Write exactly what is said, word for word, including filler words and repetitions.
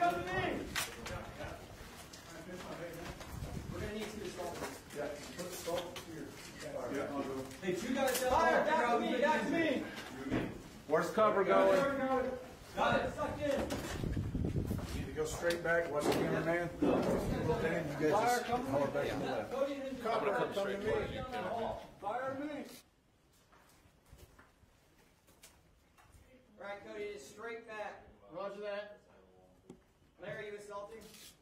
come to me. We're gonna need two assaulters. Yeah, put the salt here. Yeah, I'll go. Hey, two guys down Fire, there. back to me, back to me. Where's cover going? Got it, sucked in. Need to go straight back. Watch the cameraman. Dan, you guys just holler back to the left. Cody didn't do Cover, it. come to me. Down the hall. Fire me. All right, Cody, just straight back. Roger that. Larry, you assaulting?